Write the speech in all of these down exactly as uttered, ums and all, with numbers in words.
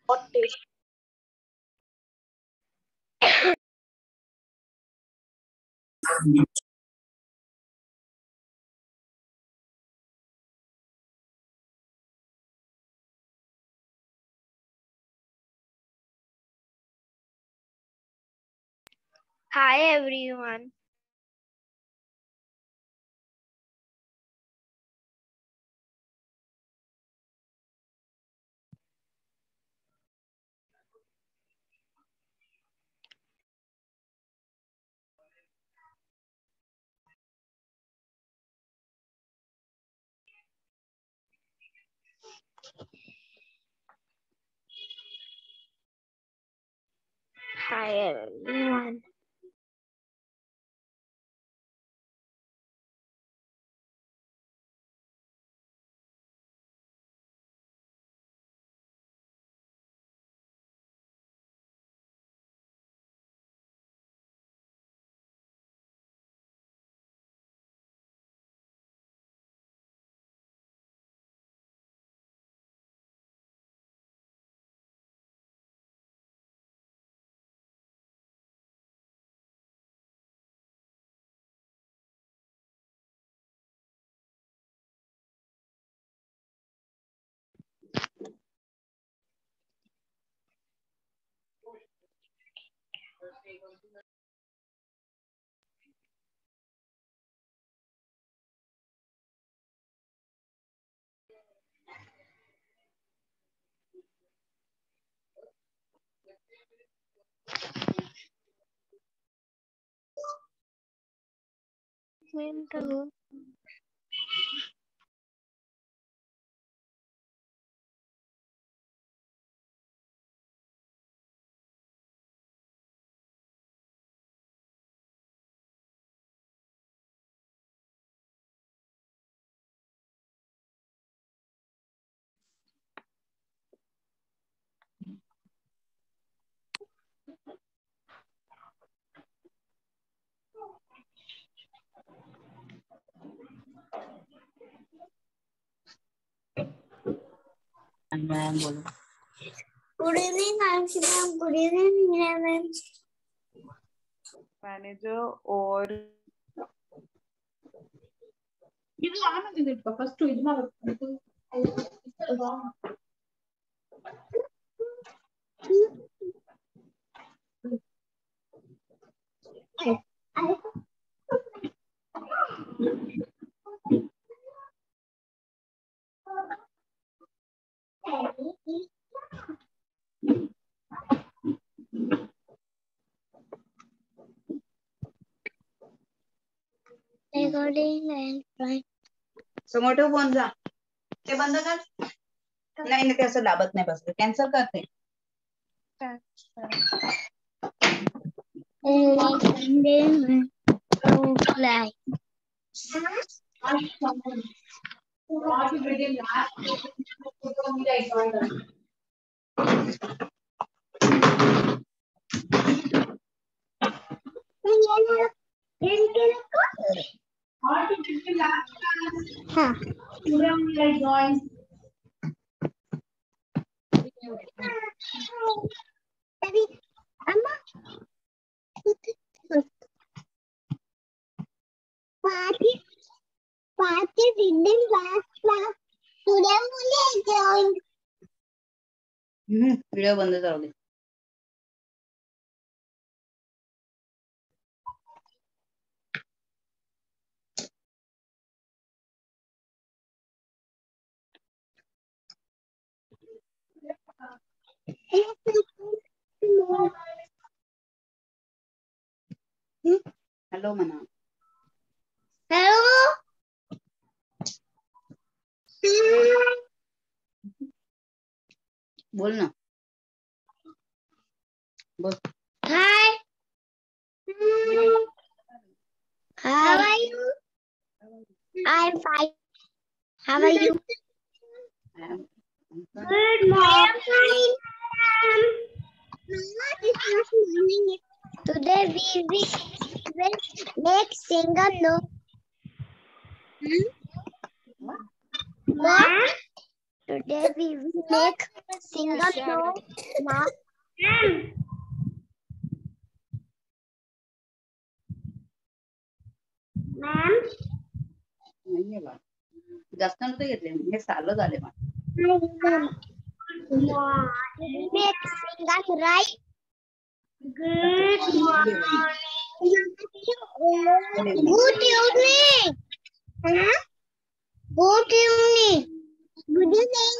Hi everyone. Hi everyone. Hello. Ma'am बोलो। Good evening, I'm Shivram. Good evening, ma'am. Manager और ಇದು ಆನಂದಿದೆ first ಇದು ಮಾಡಬೇಕು Recording and fine. समोर ठेव फोन जा. ते बंद कर. नाही नाही ते असं दाबत नाही बसलं. कॅन्सल करते. Huh. Daddy, Amma. Party, party didn't last class. Today only I joined. हम्म व्हिडिओ बंद करू दे. हॅलो म्हणा. Hello. बोल ना. बोल. Hi. Hi. How are you? I'm fine. How are you? Good morning. Today we will make single note. Hmm? What? Today we will make single note mark. Ma'am, नाहीये बा जास्त नव्हते घेतले हे साल झाले बा make single right. Good morning. Good evening. Huh? Good evening. Good evening.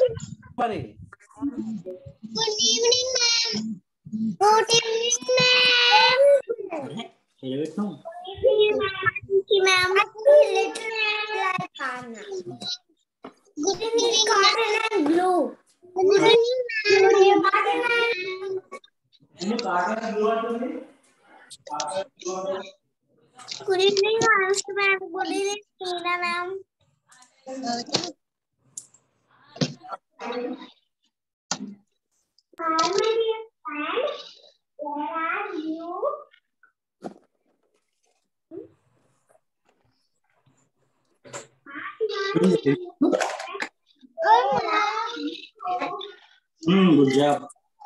Good evening, ma'am. Good evening, ma'am. Good evening, ma'am. Good evening, cotton and blue. Good evening, ma'am. Good evening, Anushka ma'am. Good evening, Tina ma'am. Hi, my dear friends. Where are you? Hmm, good job.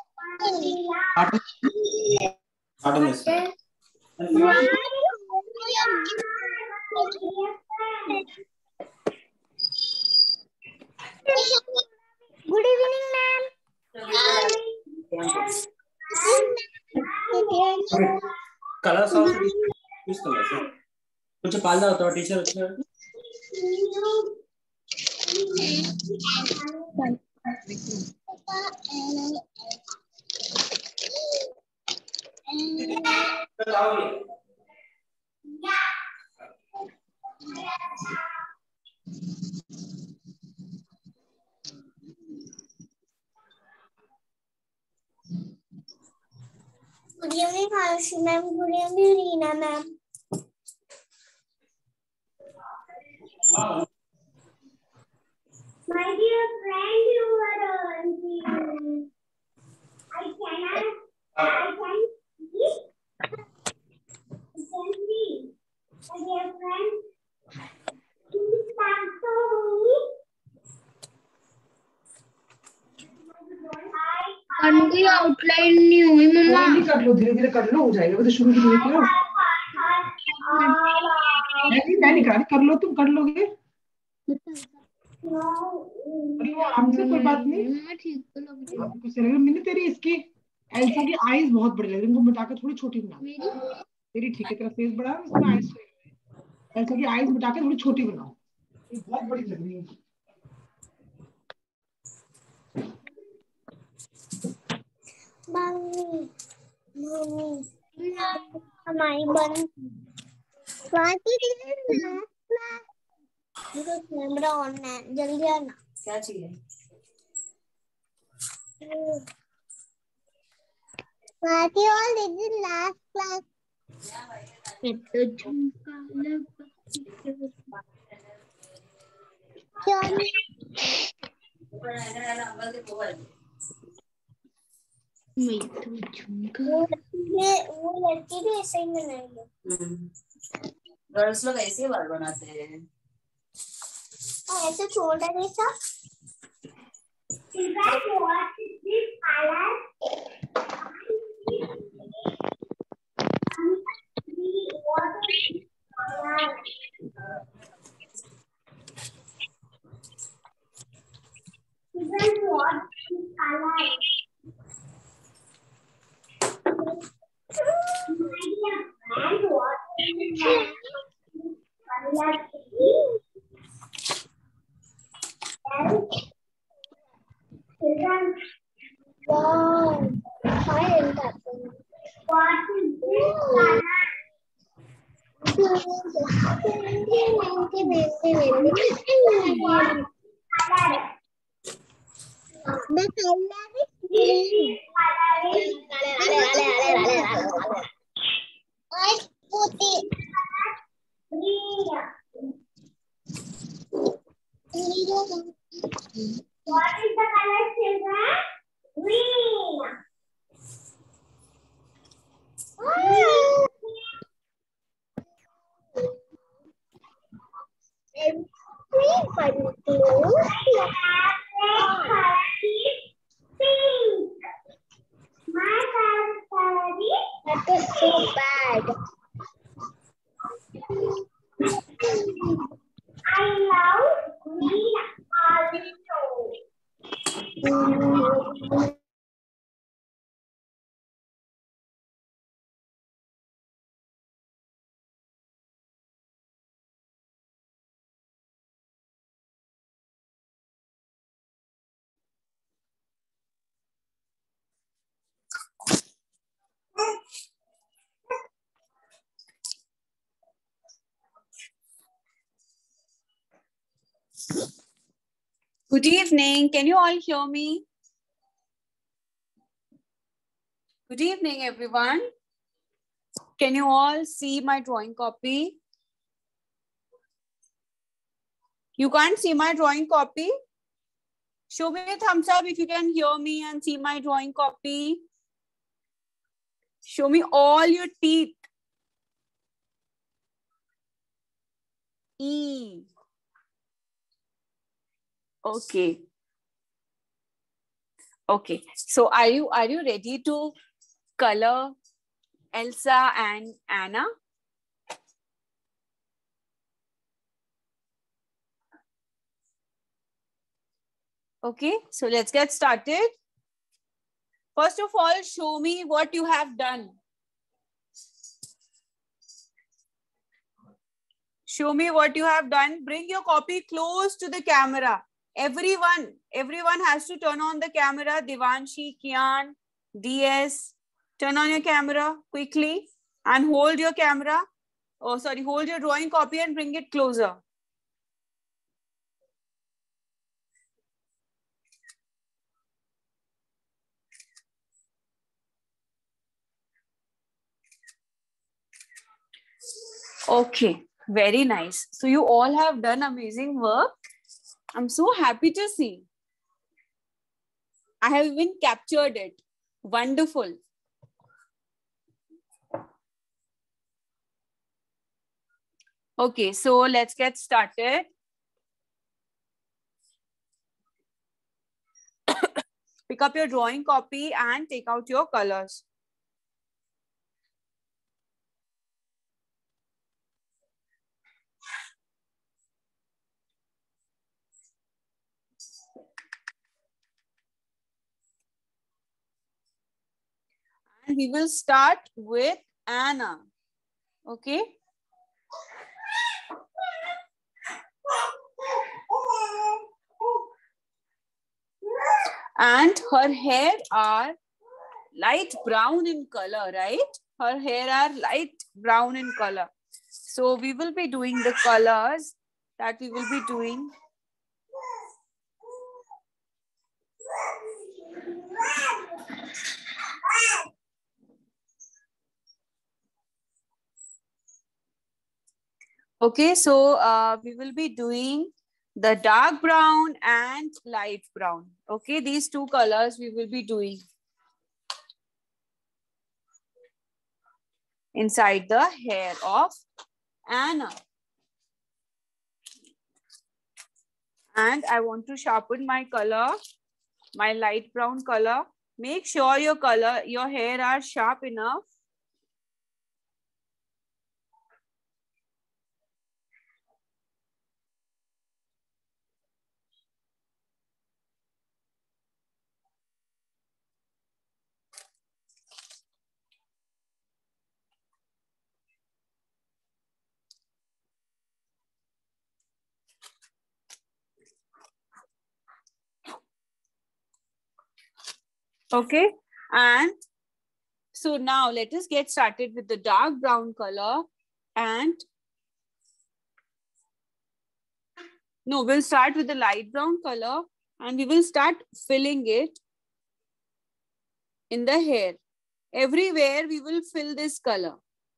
Pardon this. Good evening, ma'am. Colors also use colors. कुछ पालना होता है teacher अच्छा Good evening, Anushka ma'am. Good evening, Reena ma'am. My dear friend, you are on I cannot, I can see, I can see. My dear friend, please come to me. कोई outline नहीं हुई मम्मा नहीं कर लो धीरे धीरे कर लो हो जाएगा वो तो शुरू शुरू में किया नहीं मैं नहीं कर कर लो तुम कर लोगे हमसे कोई बात नहीं ठीक तो लग रही है मैंने तेरी इसकी एल्सा की आईज बहुत बड़ी लग रही है इनको मिटाकर थोड़ी छोटी बना मेरी तेरी ठीक है तेरा फेस बड़ा है उसमें आईज एल्सा की आईज मिटाकर थोड़ी छोटी बनाओ ये बहुत बड़ी लग रही है मम्मी मम्मी हमारी बन स्वाति ना मेरा कैमरा ऑन है जल्दी आना क्या चाहिए Swati all this is last class तो झुमका लगा क्यों मैं तो झुमका वो वो लड़की भी ऐसे ही बनाई है गर्ल्स लोग ऐसे ही बाल बनाते हैं ऐसे छोटा जैसा what is this color? Even what is color? And what is color? Wow, I am that. What is this color? The color is green. I put it green. What is the color, children? Green. Everybody close. Good evening. Can you all hear me? Good evening, everyone. Can you all see my drawing copy? You can't see my drawing copy? Show me a thumbs up if you can hear me and see my drawing copy. Show me all your teeth. E. Okay. Okay. So are you are you ready to color Elsa and Anna? Okay, so let's get started. First of all, show me what you have done. Show me what you have done. Bring your copy close to the camera. Everyone, everyone has to turn on the camera. Devanshi, Kian, D S, turn on your camera quickly and hold your camera. Oh, sorry, hold your drawing copy and bring it closer. Okay, very nice. So you all have done amazing work. I'm so happy to see. I have even captured it. Wonderful. Okay, so let's get started. Pick up your drawing copy and take out your colors. And we will start with Anna. Okay. And her hair are light brown in color, right? Her hair are light brown in color. So we will be doing the colors that we will be doing. Okay, so uh, we will be doing the dark brown and light brown. Okay, these two colors we will be doing inside the hair of Anna. And I want to sharpen my color, my light brown color. Make sure your color, your hair are sharp enough. Okay, and so now let us get started with the dark brown color. And no, we'll start with the light brown color and we will start filling it in the hair. Everywhere we will fill this color.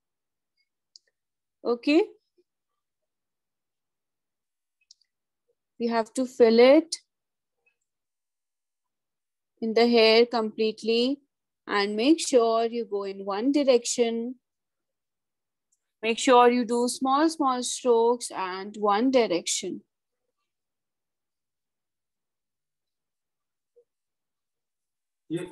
Okay. We have to fill it in the hair completely and make sure you go in one direction. Make sure you do small, small strokes and one direction. Yeah.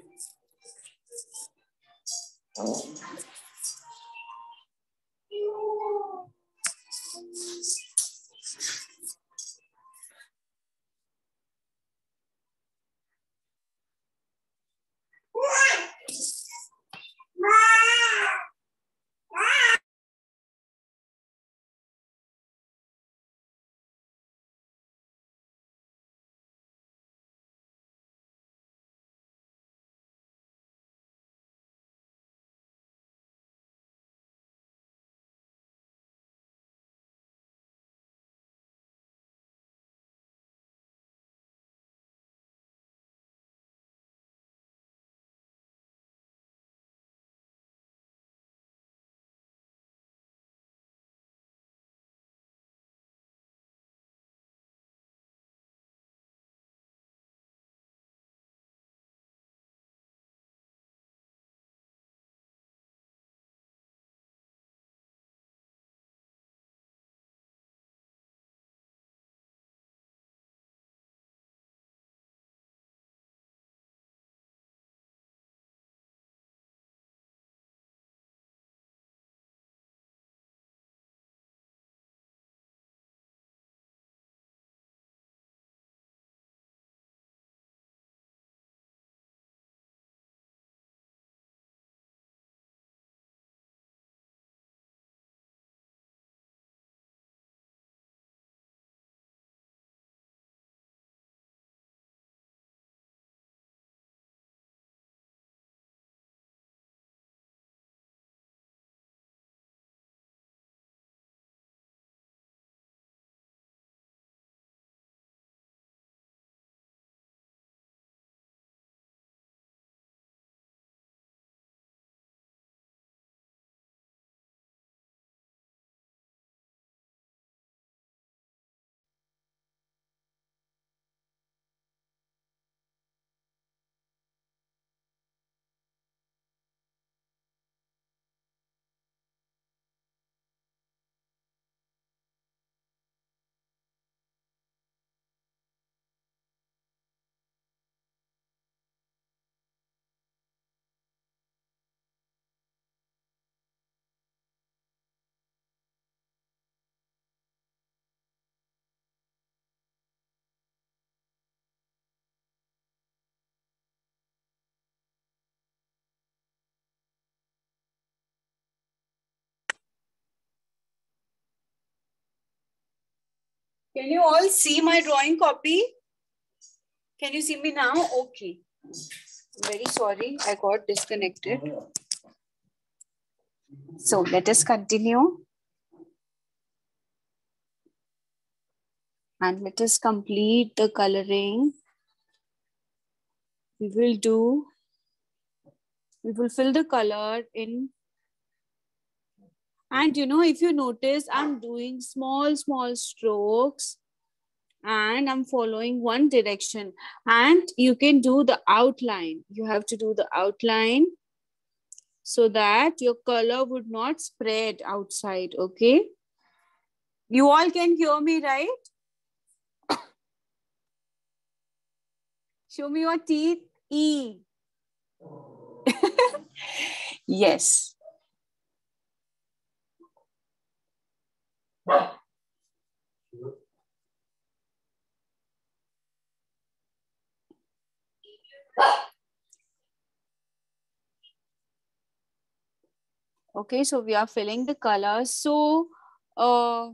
Can you all see my drawing copy? Can you see me now? Okay. Very sorry, I got disconnected. So let us continue. And let us complete the coloring. We will do, we will fill the color in. And you know, if you notice, I'm doing small, small strokes and I'm following one direction. And you can do the outline. You have to do the outline so that your color would not spread outside, okay? You all can hear me, right? Show me your teeth. E. Yes. Okay, so we are filling the colors. So, uh,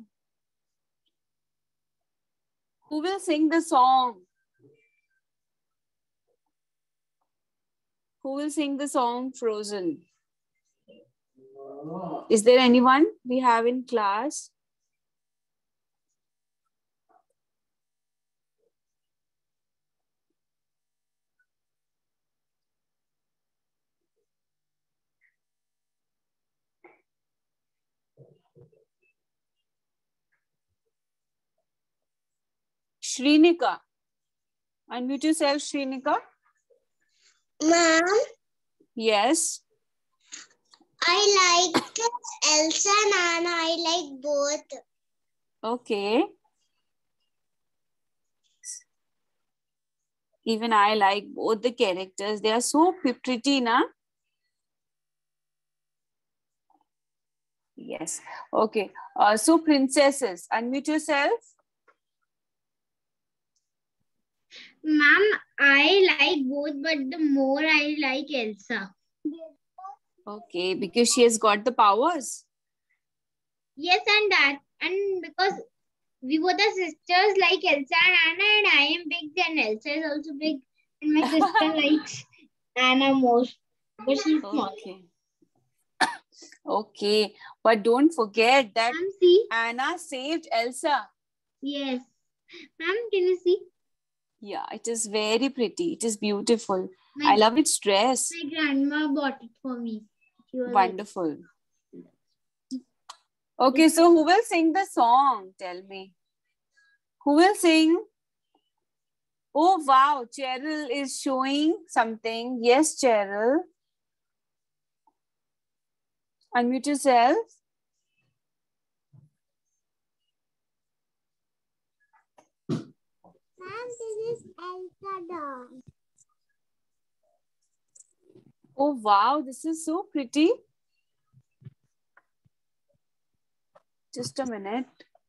who will sing the song? Who will sing the song Frozen? Is there anyone we have in class? Shrinika. Unmute yourself, Shrinika. Ma'am, Yes. I like Elsa and Anna. I like both. Okay. Even I like both the characters. They are so pretty, na? Yes. Okay. Uh, so princesses, unmute yourself. Ma'am, I like both, but the more I like Elsa. Okay, because she has got the powers. Yes, and that, and because we were the sisters like Elsa and Anna, and I am big, then Elsa is also big, and my sister likes Anna most, but she's small. Okay. Okay, but don't forget that Ma'am, see? Anna saved Elsa. Yes. Ma'am, can you see? Yeah, it is very pretty. It is beautiful. My, I love its dress. my grandma bought it for me. She was Wonderful. Okay, so who will sing the song? Tell me. Who will sing? Oh, wow. Cheryl is showing something. Yes, Cheryl. Unmute yourself. Ma'am, this is Elsa doll. Oh, wow. This is so pretty. Just a minute.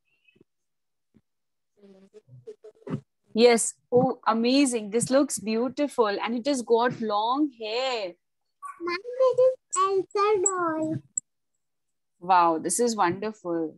Yes. Oh, amazing. This looks beautiful. And it has got long hair. Ma'am, this is Elsa doll. Wow, this is wonderful.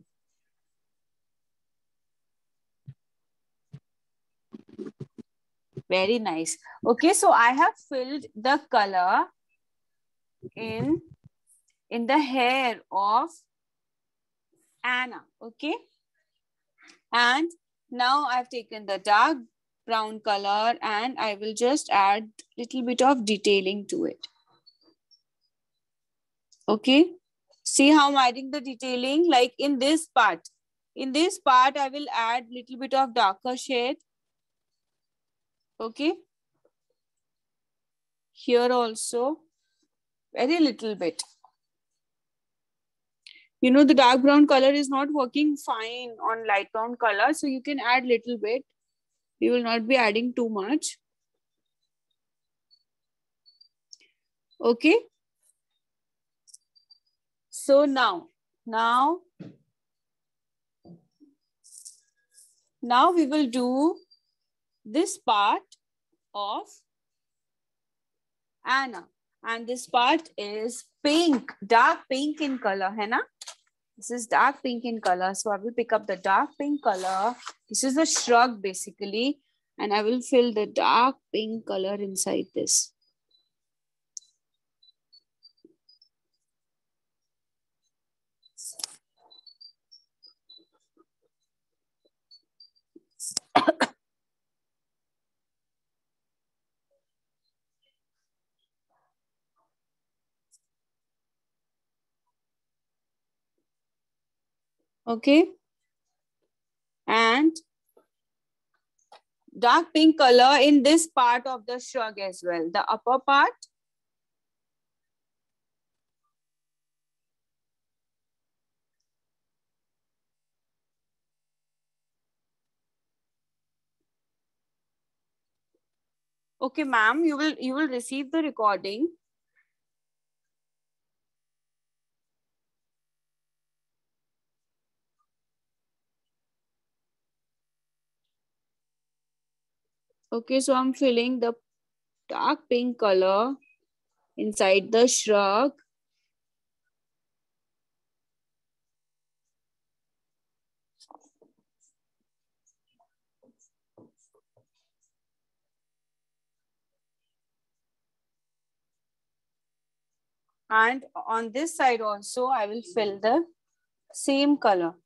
Very nice. Okay, so I have filled the color in, in the hair of Anna. Okay. And now I've taken the dark brown color and I will just add a little bit of detailing to it. Okay. See how I'm adding the detailing? Like in this part. In this part, I will add a little bit of darker shade. Okay. Here also, very little bit. You know, the dark brown color is not working fine on light brown color. So you can add little bit. You will not be adding too much. Okay. So now, now, now we will do this part of Anna. And this part is pink, dark pink in color, hai na? This is dark pink in color. So I will pick up the dark pink color. This is the shrug basically. And I will fill the dark pink color inside this. Okay. And dark pink color in this part of the shrug as well. The upper part. Okay, ma'am, you will you will receive the recording. Okay, so I'm filling the dark pink color inside the shrug. And on this side also, I will fill the same color.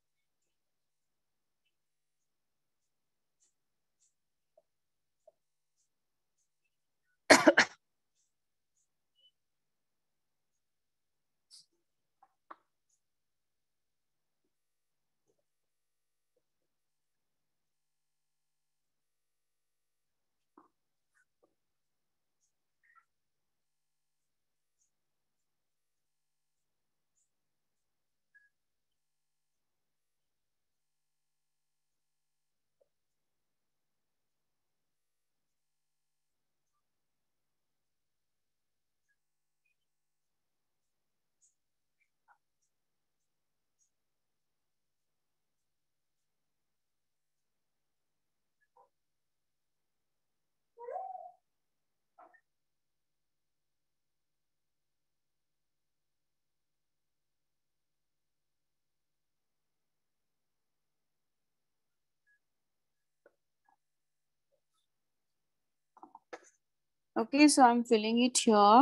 Okay, so I'm filling it here.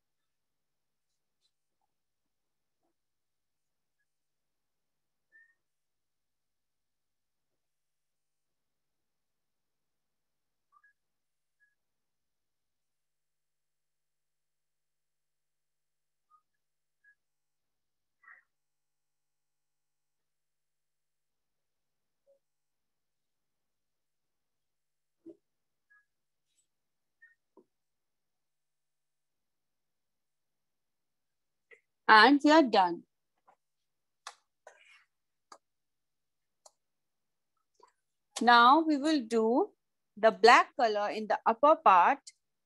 And we are done. Now we will do the black color in the upper part.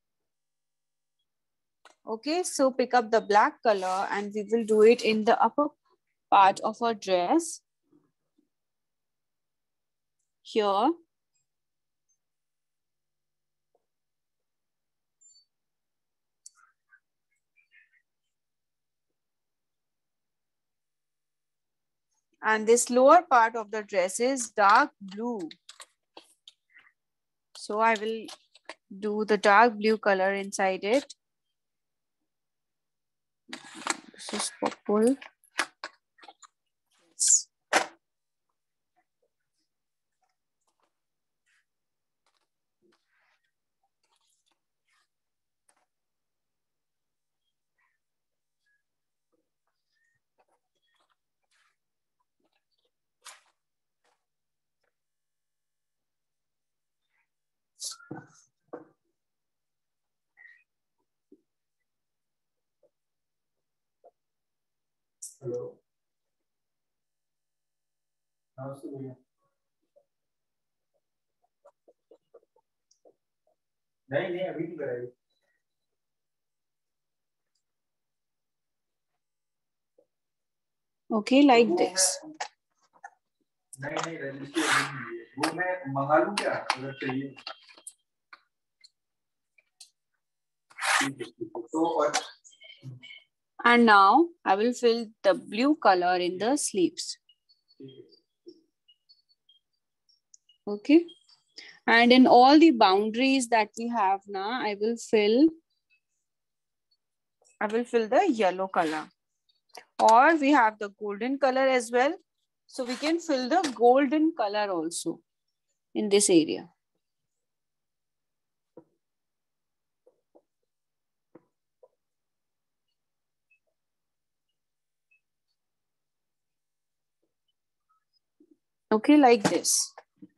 Okay, so pick up the black color and we will do it in the upper part of our dress. Here. And this lower part of the dress is dark blue. So I will do the dark blue color inside it. This is purple. Yes. Hello. नमस्ते भैया. नहीं नहीं अभी नहीं कराई. Okay, like this. नहीं नहीं registry नहीं है. वो मैं मंगा लूं क्या अगर चाहिए. तो और And now I will fill the blue color in the sleeves. Okay. And in all the boundaries that we have now, I will fill, I will fill the yellow color. Or we have the golden color as well. So we can fill the golden color also in this area. Okay, like this.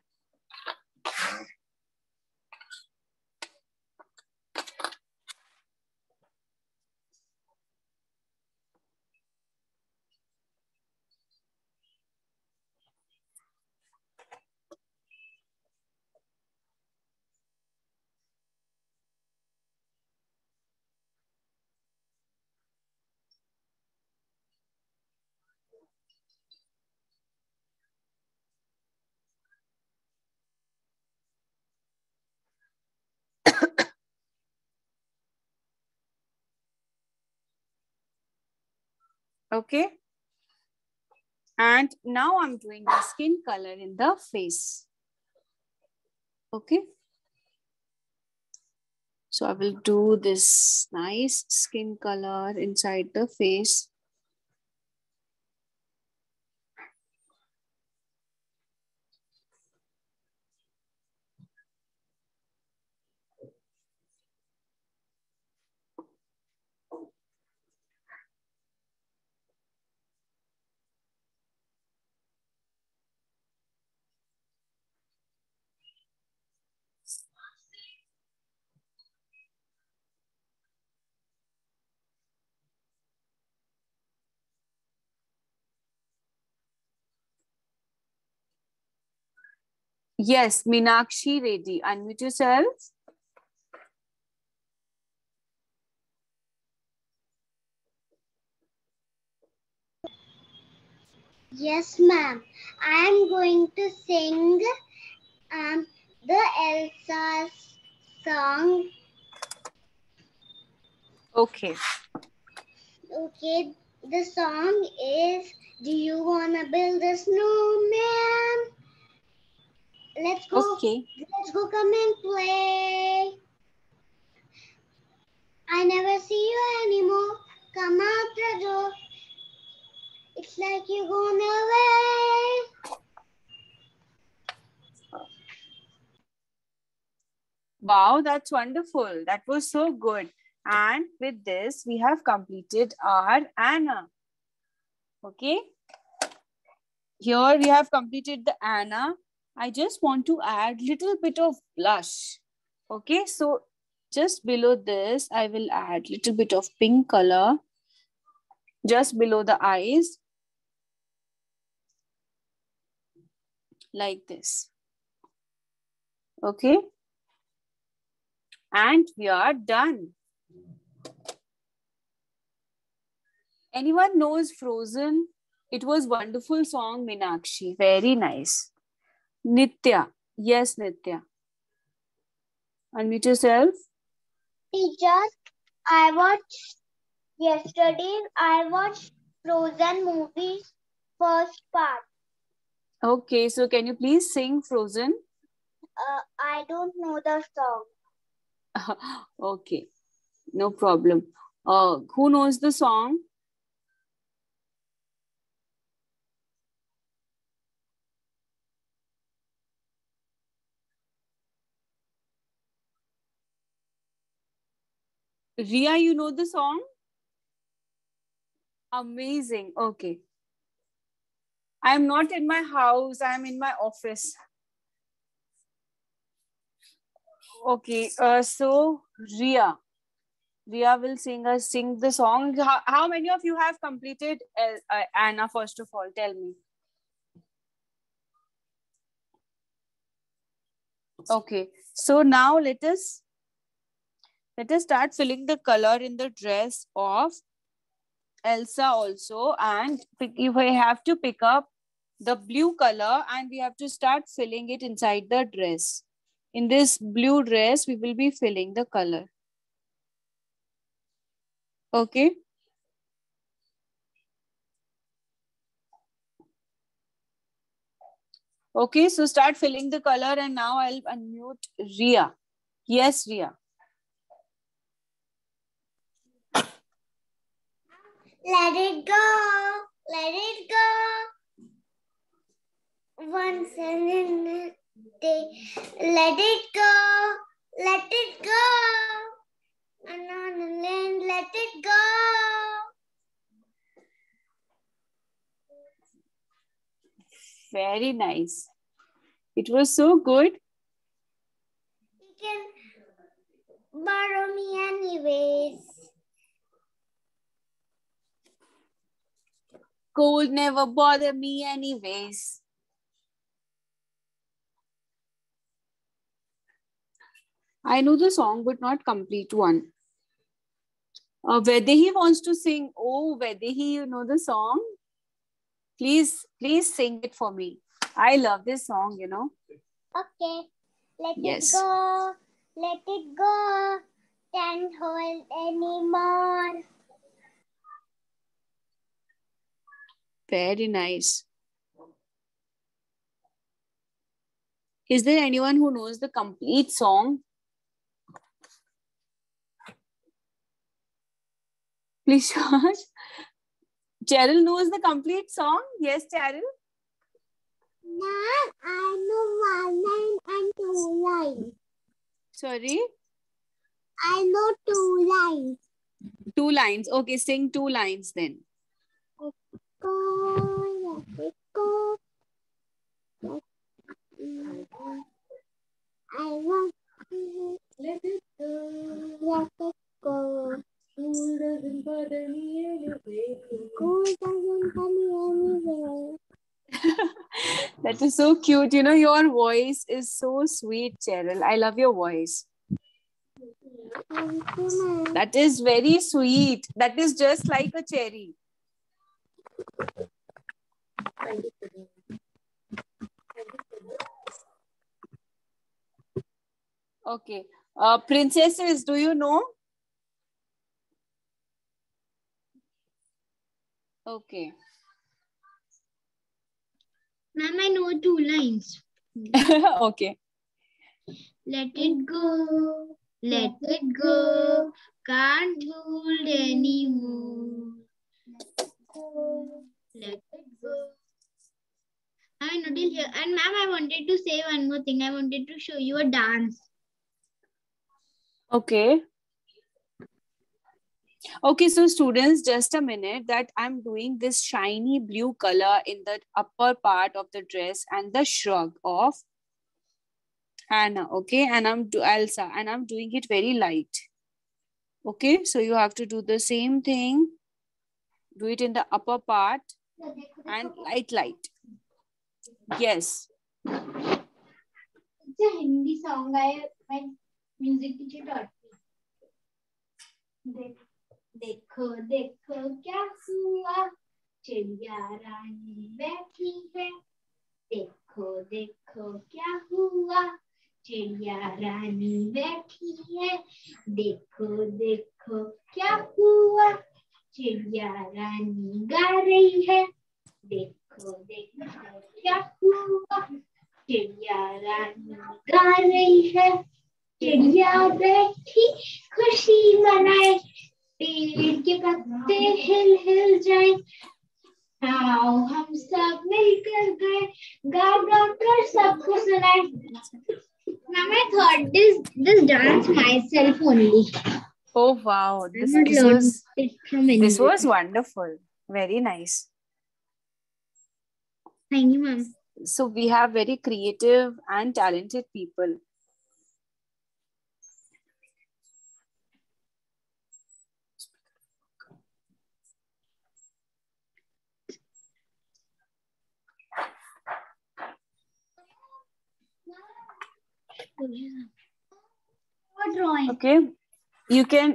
Okay. And now I'm doing the skin color in the face. Okay. So I will do this nice skin color inside the face. Yes, Meenakshi Reddy, unmute yourself. Yes, ma'am. I am going to sing um, the Elsa's song. Okay. Okay, the song is Do You Wanna Build a Snowman? Let's go. Okay. Let's go come and play. I never see you anymore. Come out the door. It's like you're gone away. Wow, that's wonderful. That was so good. And with this, we have completed our Anna. Okay. Here we have completed the Anna. I just want to add little bit of blush. Okay, so just below this, I will add little bit of pink color. Just below the eyes. Like this. Okay. And we are done. Anyone knows Frozen? It was wonderful song, Meenakshi. Very nice. Nitya. Yes, Nitya. Unmute yourself. Teacher, I watched yesterday, I watched Frozen movie first part. Okay, so can you please sing Frozen? Uh, I don't know the song. Okay, no problem. Uh, who knows the song? Ria, you know the song? Amazing. Okay. I'm not in my house. I'm in my office. Okay. Uh, so Ria, Ria will sing us sing the song. How, how many of you have completed uh, uh, Anna? First of all, tell me. Okay. So now let us let us start filling the color in the dress of Elsa also, and pick, if I have to pick up the blue color and we have to start filling it inside the dress. In this blue dress, we will be filling the color. Okay. Okay, so start filling the color and now I'll unmute Ria. Yes, Ria. Let it go, let it go. Once in a day, let it go, let it go. And on the land, let it go. Very nice. It was so good. You can borrow me anyways. Cold never bother me anyways. I know the song, but not complete one. Uh, Vedehi wants to sing. Oh, Vedehi, you know the song? Please, please sing it for me. I love this song, you know. Okay. Let Yes. it go. Let it go. Can't hold anymore. Very nice. Is there anyone who knows the complete song? Please, George. Cheryl knows the complete song. Yes, Cheryl. Now I know one line and two lines. Sorry. I know two lines. Two lines. Okay, sing two lines then. Go, let it go. Let it go. I want to let it go. Let it go. School doesn't bother me anyway. School doesn't bother me anyway. That is so cute. You know, your voice is so sweet, Cheryl. I love your voice. That is very sweet. That is just like a cherry. Okay. Uh, princesses, do you know? Okay. Ma'am, I know two lines. Okay. Let it go, let it go, can't hold anymore. Let it go, let it go. I'm not here. And ma'am, I wanted to say one more thing. I wanted to show you a dance. Okay. Okay, so students, just a minute that I'm doing this shiny blue color in the upper part of the dress and the shrug of Hannah. Okay, and I'm do Elsa, and I'm doing it very light. Okay, so you have to do the same thing. Do it in the upper part and light, light. Yes. It's a Hindi song. I my music teacher taught me. देखो देखो क्या हुआ चिड़िया रानी बैठी है देखो देखो क्या हुआ चिड़िया रानी बैठी है देखो देखो क्या हुआ चिड़िया रानी गा रही है देखो देखो क्या हुआ चिड़िया रानी गा रही है चिड़िया बैठी खुशी मनाए पेड़ के पत्ते हिल हिल जाए आओ हम सब मिलकर गए गा गा कर सबको सुनाए Now I thought this this dance myself only. Oh wow, this, I'm not this learned was it from this anywhere. was wonderful. Very nice. Thank you, ma'am. So we have very creative and talented people. What drawing? Okay, you can.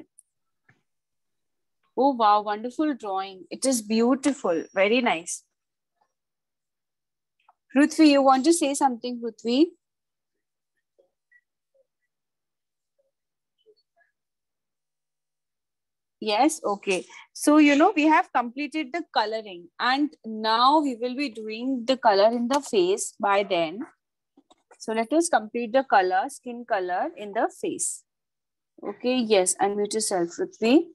Oh wow, wonderful drawing. It is beautiful. Very nice. Ruthvi, you want to say something, Ruthvi? Yes, okay. So, you know, we have completed the coloring and now we will be doing the color in the face by then. So let us complete the color, skin color in the face. Okay, yes, unmute yourself, Prithvi.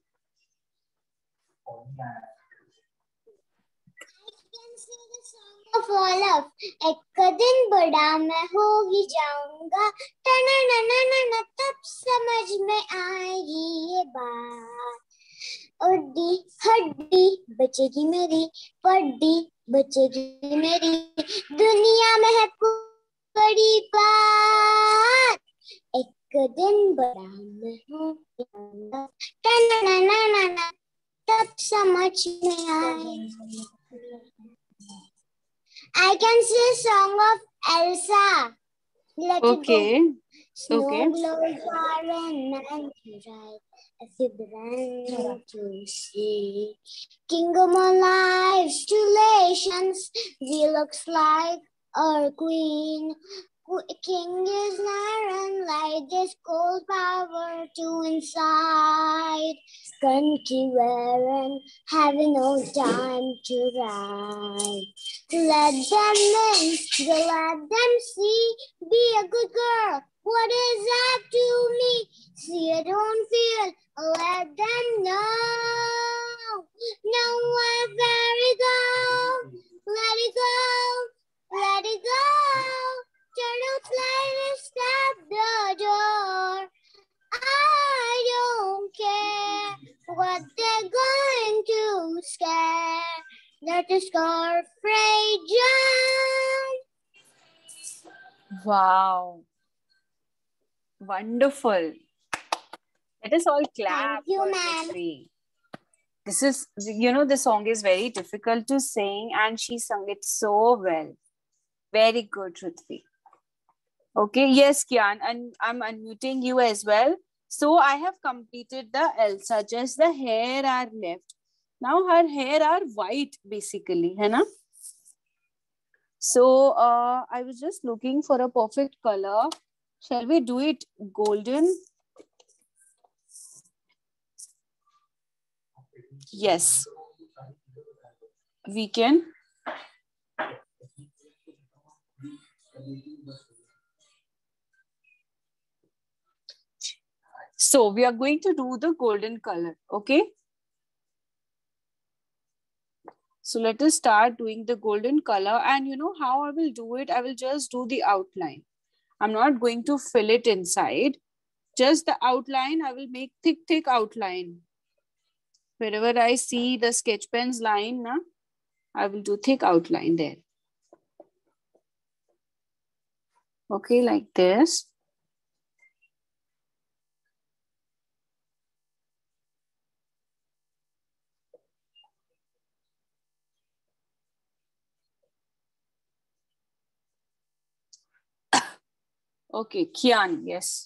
Of all of एक दिन बड़ा मैं हो ही जाऊंगा टना ना ना ना ना तब समझ में आएगी ये बात उड्डी हड्डी बचेगी मेरी पड्डी बचेगी मेरी दुनिया में है बड़ी बात एक दिन बड़ा मैं हो जाऊंगा टना ना ना ना ना तब समझ में आएगी I can sing a song of Elsa. Let okay. it go. Snow Okay. glows are in and bright as you brand to see. King of my life's tribulations, he looks like our queen. King is not unlike this cold power to inside. Country wearing, having no time to ride. Let them in, let them see. Be a good girl. What is that to me? See it, don't feel. Let them know. No one very go. Let it go. Let it go. Turn out light and stop the door. I don't care what they're going to scare. Let us go afraid jump. Wow. Wonderful. Let us all clap. Thank you, for ma'am. Prithvi. This is, you know, the song is very difficult to sing and she sung it so well. Very good, Prithvi. Okay, yes, Kian, and I'm unmuting you as well. So I have completed the Elsa, just the hair are left. Now her hair are white basically, है ना? So uh, I was just looking for a perfect color. Shall we do it golden? Yes, we can. So we are going to do the golden color, okay? So let us start doing the golden color, and you know how I will do it? I will just do the outline. I'm not going to fill it inside. Just the outline, I will make thick, thick outline. Wherever I see the sketch pen's line, na, I will do thick outline there. Okay, like this. Okay, Kian, yes.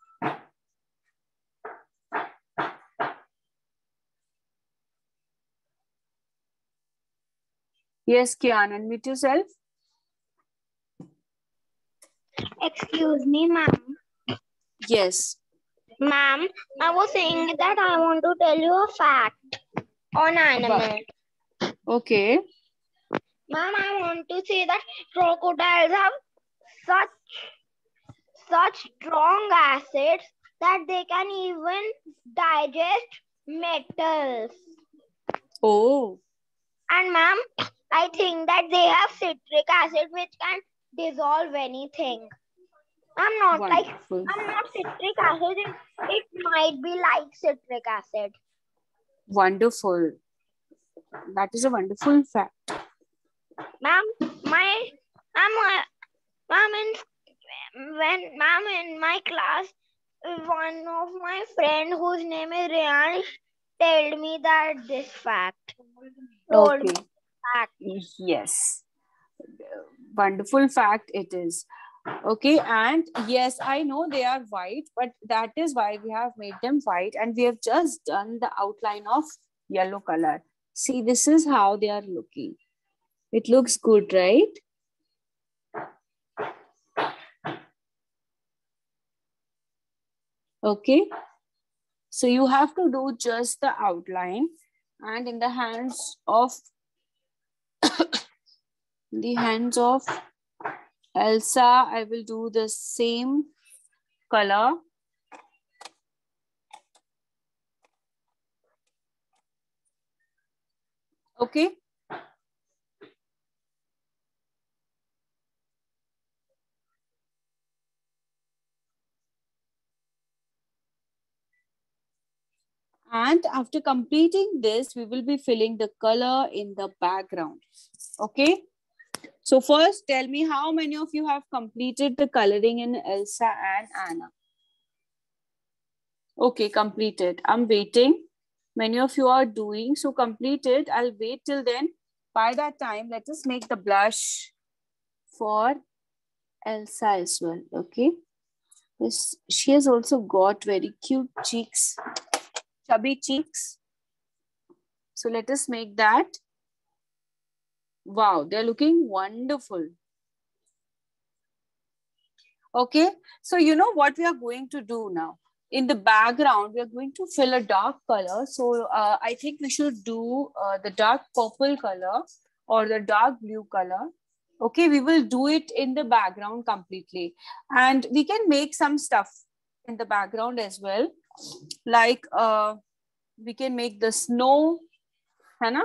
Yes, Kian, unmute yourself. Excuse me, ma'am. Yes. Ma'am, I was saying that I want to tell you a fact on animal. Okay. Ma'am, I want to say that crocodiles have such such strong acids that they can even digest metals. Oh. And ma'am, I think that they have citric acid which can dissolve anything. I'm not Wonderful. like I'm not citric acid. It, it might be like citric acid. Wonderful. That is a wonderful fact. Ma'am, my ma'am, ma'am in when ma'am in my class, one of my friend whose name is Riyansh told me that this fact. Told Okay. me fact. Yes. Wonderful fact it is. Okay, and yes, I know they are white, but that is why we have made them white, and we have just done the outline of yellow color. See, this is how they are looking. It looks good, right? Okay. So you have to do just the outline, and in the hands of the hands of Elsa, I will do the same color. Okay. And after completing this, we will be filling the color in the background. Okay. So first, tell me how many of you have completed the coloring in Elsa and Anna? Okay, completed. I'm waiting. Many of you are doing, so completed. I'll wait till then. By that time, let us make the blush for Elsa as well. Okay. This, she has also got very cute cheeks, chubby cheeks. So let us make that. Wow, they're looking wonderful. Okay, so you know what we are going to do now? In the background, we are going to fill a dark color. So uh, I think we should do uh, the dark purple color or the dark blue color. Okay, we will do it in the background completely. And we can make some stuff in the background as well. Like uh, we can make the snow, Hannah.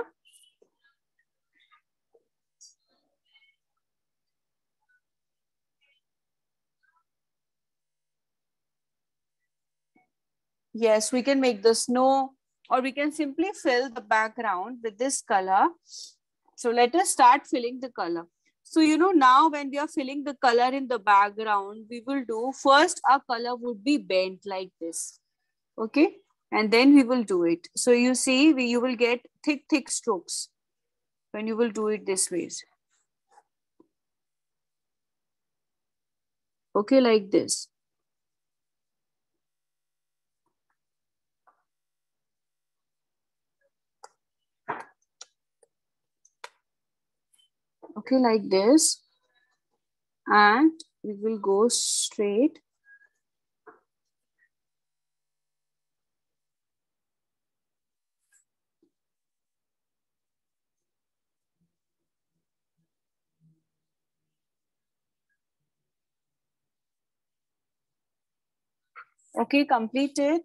Yes, we can make the snow, or we can simply fill the background with this color. So let us start filling the color. So, you know, now when we are filling the color in the background, we will do first our color would be bent like this. Okay. And then we will do it. So you see, we, you will get thick, thick strokes when you will do it this way. Okay, like this. Okay, like this. And we will go straight. Okay, complete it.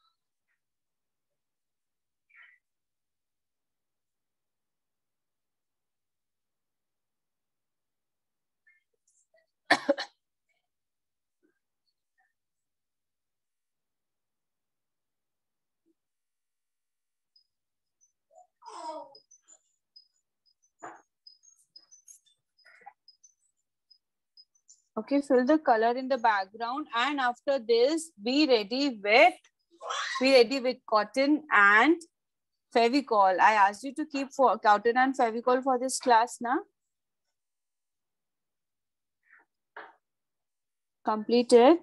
Okay, fill the color in the background, and after this, be ready with be ready with cotton and Fevicol. I asked you to keep for cotton and Fevicol for this class, na? Complete it.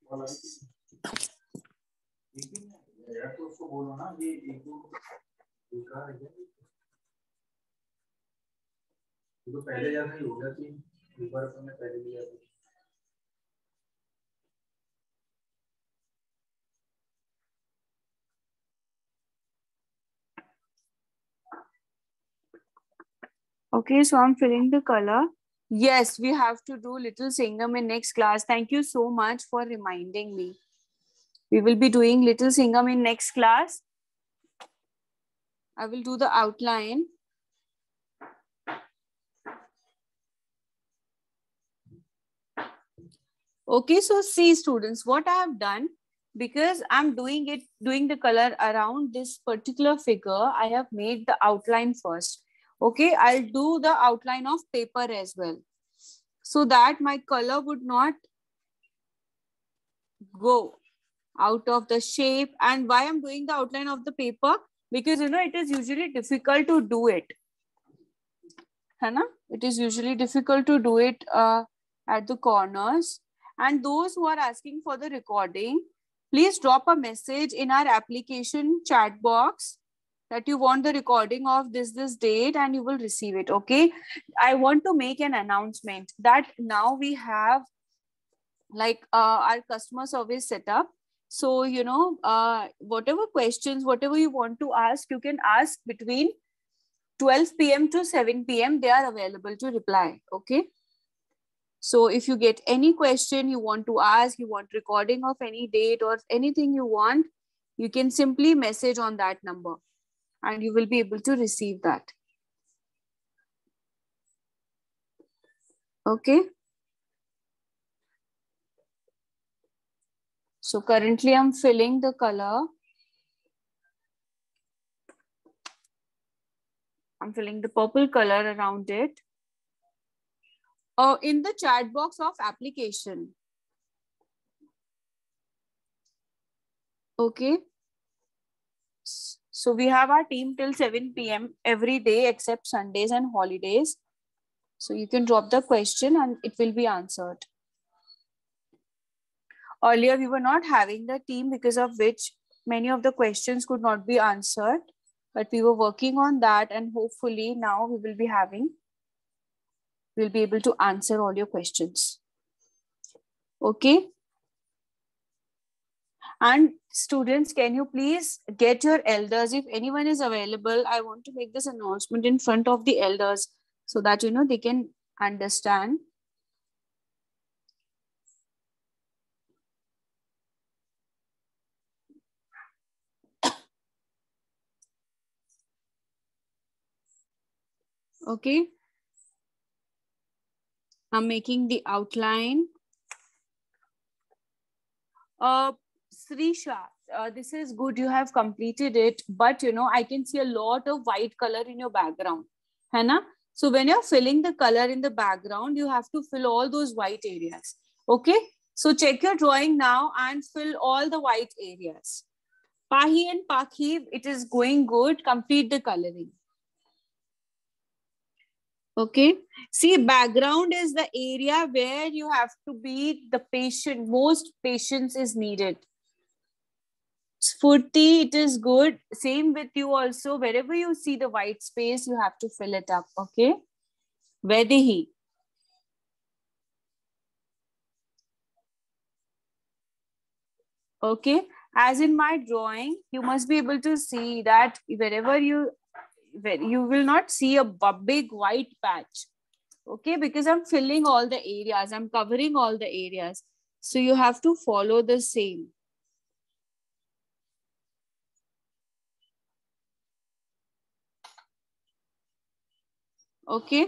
यार तो उसको बोलो ना ये एक दो बेकार है तो पहले जैसा ही हो गया कि एक बार तुमने पहले लिया था Okay, so I'm filling the color. Yes, we have to do Little Singham in next class. Thank you so much for reminding me. We will be doing Little Singham in next class. I will do the outline. Okay, so see students, what I have done, because I'm doing it, doing the color around this particular figure, I have made the outline first. Okay, I'll do the outline of paper as well, so that my color would not go out of the shape. And why I'm doing the outline of the paper, because you know it is usually difficult to do it. Hana? It is usually difficult to do it uh, at the corners. And those who are asking for the recording, please drop a message in our application chat box that you want the recording of this this date and you will receive it. Okay, I want to make an announcement that now we have like uh, our customer service setup. So you know uh, whatever questions, whatever you want to ask, you can ask between twelve p m to seven p m They are available to reply. Okay, so if you get any question you want to ask, you want recording of any date or anything you want, you can simply message on that number and you will be able to receive that. Okay, so currently I'm filling the color. I'm filling the purple color around it. Uh, in the chat box of application. Okay. So we have our team till seven p m every day except Sundays and holidays. So you can drop the question and it will be answered. Earlier we were not having the team, because of which many of the questions could not be answered. But we were working on that, and hopefully now we will be having, we'll be able to answer all your questions. Okay. And students, can you please get your elders? If anyone is available, I want to make this announcement in front of the elders so that, you know, they can understand. Okay. I'm making the outline. Uh, Srisha, uh, this is good. You have completed it, but you know, I can see a lot of white color in your background. Hannah? So when you're filling the color in the background, you have to fill all those white areas. Okay. So check your drawing now and fill all the white areas. Pahi and Pakhi, it is going good. Complete the coloring. Okay. See, background is the area where you have to be the patient. Most patience is needed. Spurti, it is good. Same with you also. Wherever you see the white space, you have to fill it up. Okay. Vedehi. Okay. As in my drawing, you must be able to see that wherever you, where you will not see a big white patch. Okay. Because I'm filling all the areas. I'm covering all the areas. So you have to follow the same. Okay.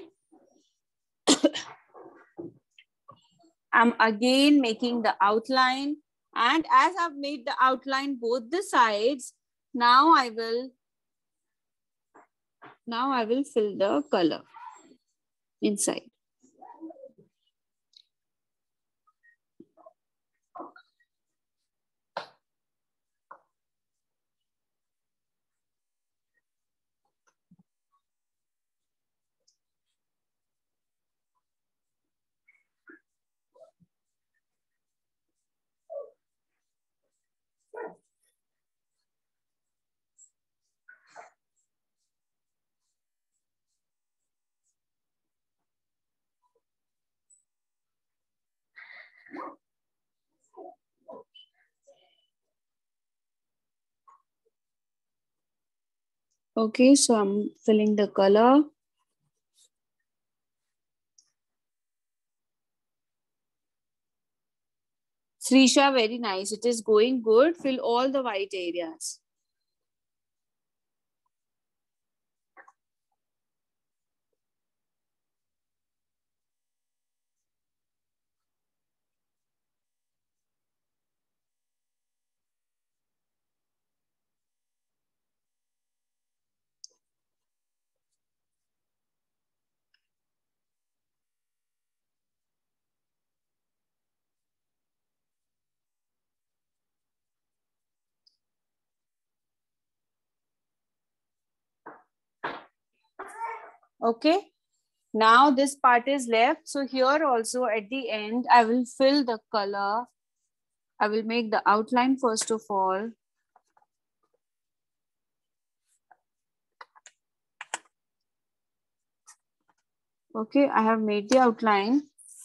I'm again making the outline, and as I've made the outline both the sides, now I will now I will fill the color inside. Okay, so I'm filling the color. Srisha, very nice. It is going good. Fill all the white areas. Okay. Now this part is left. So here also at the end, I will fill the color. I will make the outline first of all. Okay, I have made the outline.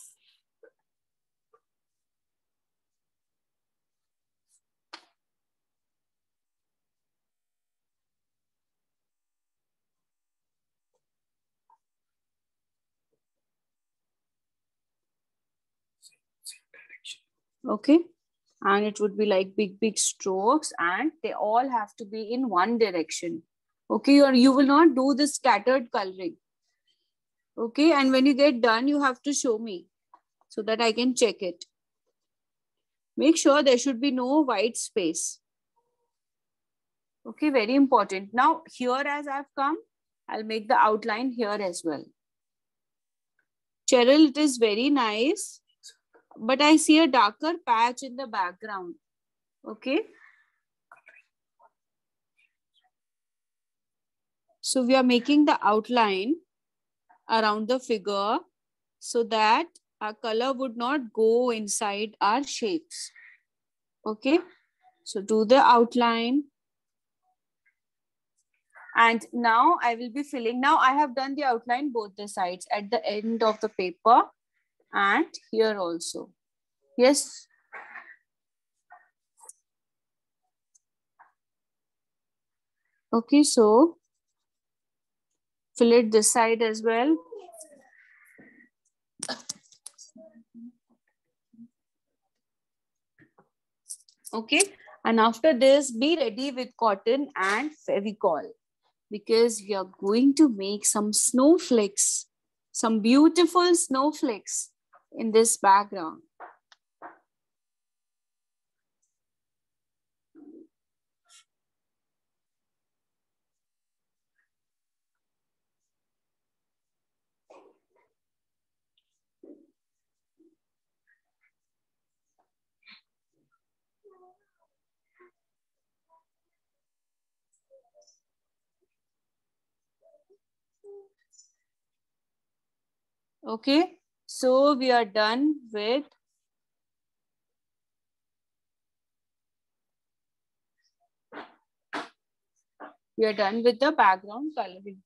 Okay, and it would be like big, big strokes, and they all have to be in one direction. Okay, or you will not do the scattered coloring. Okay, and when you get done, you have to show me so that I can check it. Make sure there should be no white space. Okay, very important. Now here as I've come, I'll make the outline here as well. Cheryl, it is very nice, but I see a darker patch in the background. Okay. So we are making the outline around the figure so that our color would not go inside our shapes. Okay. So do the outline. And now I will be filling. Now I have done the outline both the sides at the end of the paper and here also. Yes. Okay, so fill it this side as well. Okay, and after this, be ready with cotton and Fevicol because we are going to make some snowflakes, some beautiful snowflakes in this background. Okay, so we are done with we are done with the background coloring.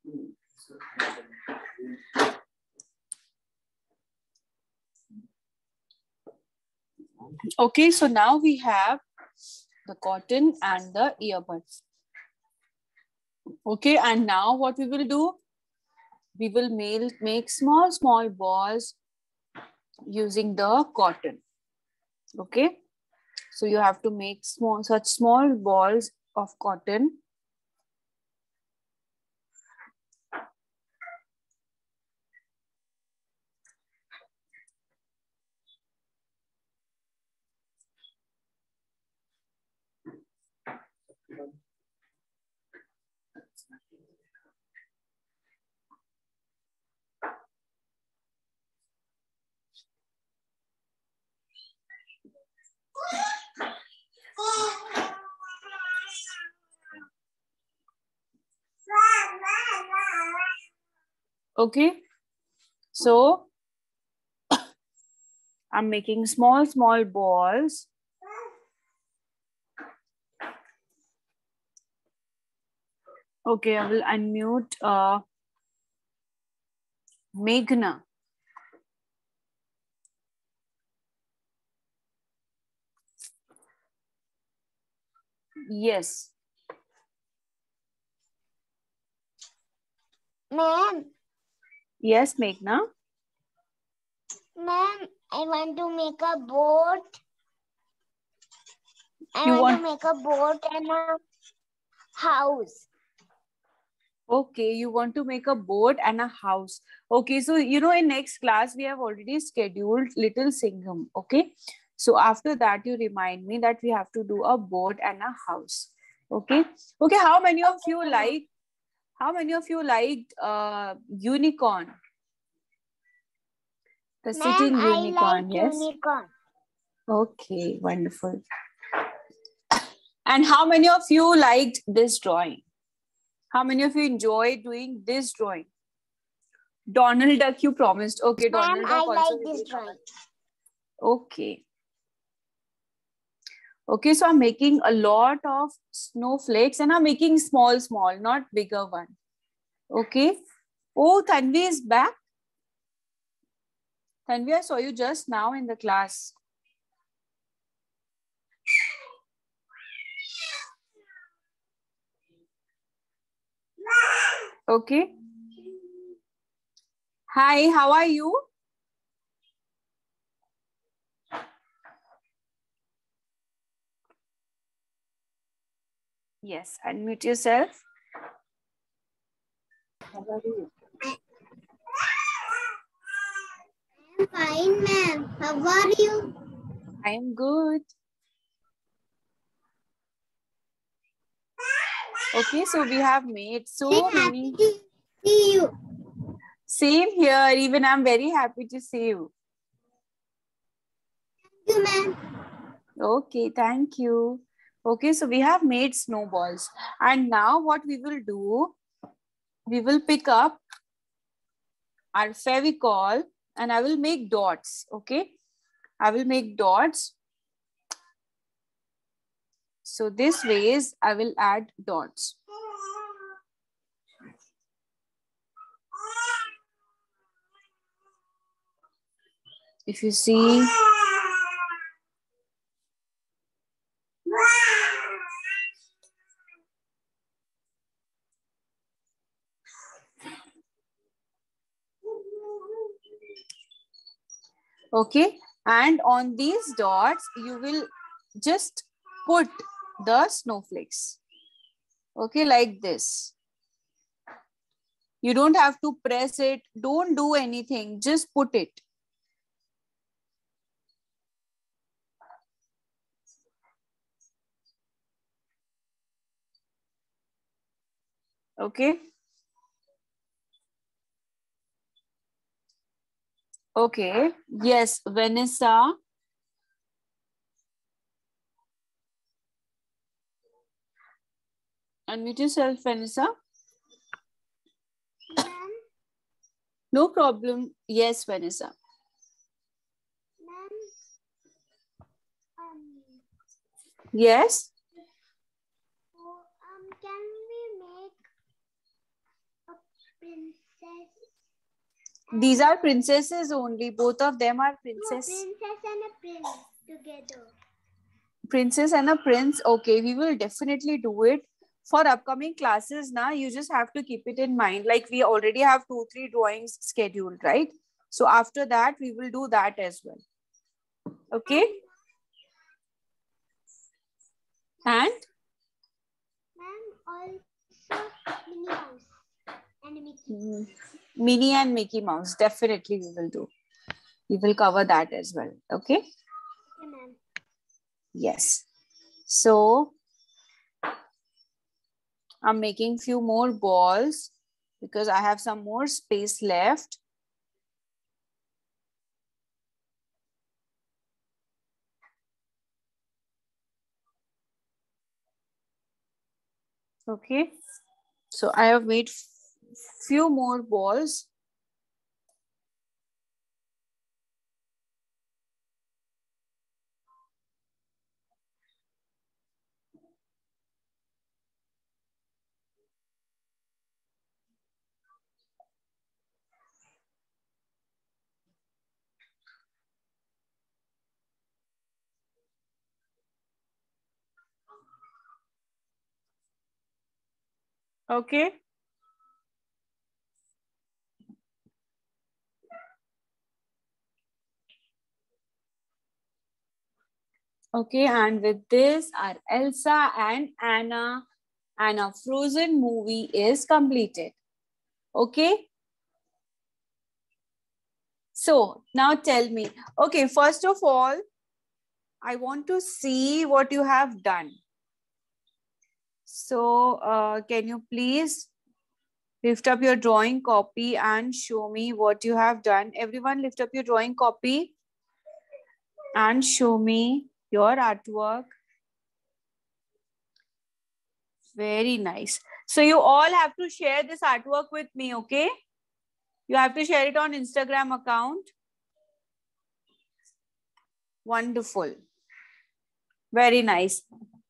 Okay, so now we have the cotton and the earbuds. Okay, and now what we will do? We will make, make small, small balls using the cotton. Okay, so you have to make small, such small balls of cotton. Okay, so I'm making small, small balls. Okay, I will unmute uh, Meghna. Yes. Ma'am. Yes, Meghna. Ma'am, I want to make a boat. I You want, want to make a boat and a house. Okay, you want to make a boat and a house. Okay, so you know in next class we have already scheduled Little Singham. Okay, so after that you remind me that we have to do a boat and a house. Okay, okay. How many of you like? How many of you liked uh, unicorn? The sitting Ma'am, I unicorn. like Yes. unicorn. Okay, wonderful. And how many of you liked this drawing? How many of you enjoyed doing this drawing? Donald Duck, you promised. Okay, Ma'am, Donald I Duck also. like this drawing. Okay. Okay, so I'm making a lot of snowflakes and I'm making small, small, not bigger one. Okay. Oh, Tanvi is back. Tanvi, I saw you just now in the class. Okay. Hi, how are you? Yes, unmute yourself. How are you? I'm fine, ma'am. How are you? I am good. Okay, so we have made so I'm happy many. to see you. Same here. Even I'm very happy to see you. Thank you, ma'am. Okay, thank you. Okay, so we have made snowballs. And now what we will do, we will pick up our Fevicol and I will make dots. Okay, I will make dots. So this ways I will add dots. If you see, okay, and on these dots you will just put the snowflakes. Okay, like this. You don't have to press it. Don't do anything. Just put it. Okay. Okay. Yes, Vanessa. Unmute yourself, Vanessa. Ma'am, No problem. Yes, Vanessa. ma'am, um, Yes. so, um, can we make a These are princesses only. Both of them are princess. Princess and a prince together. Princess and a prince. Okay, we will definitely do it for upcoming classes. Now, you just have to keep it in mind. Like we already have two, three drawings scheduled, right? So after that, we will do that as well. Okay. And? Ma'am, also Minnie Mouse and Mickey. Mm, Minnie and Mickey Mouse. Definitely we will do. We will cover that as well. Okay. Okay, ma'am. Yes. So I'm making few more balls because I have some more space left. Okay. So I have made few more balls. Okay. Okay, and with this, our Elsa and Anna and a Frozen movie is completed. Okay. So now tell me, okay, first of all, I want to see what you have done. So uh, can you please lift up your drawing copy and show me what you have done? Everyone lift up your drawing copy and show me your artwork. Very nice. So you all have to share this artwork with me, okay? You have to share it on Instagram account. Wonderful. Very nice.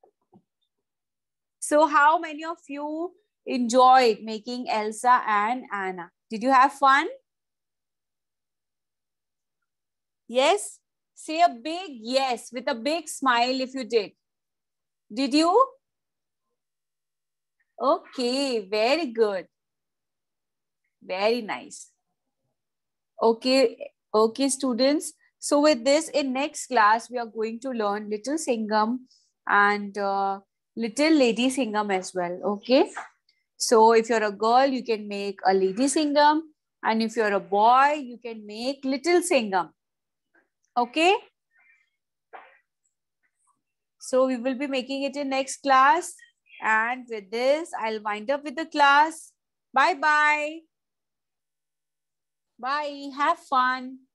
So how many of you enjoyed making Elsa and Anna? Did you have fun? Yes? Say a big yes with a big smile if you did. Did you? Okay, very good. Very nice. Okay, okay, students. So with this, in next class, we are going to learn Little Singham and uh, Little Lady Singham as well. Okay. So if you're a girl, you can make a Lady Singham, and if you're a boy, you can make Little Singham. Okay. So we will be making it in next class. And with this, I'll wind up with the class. Bye-bye. Bye. Have fun.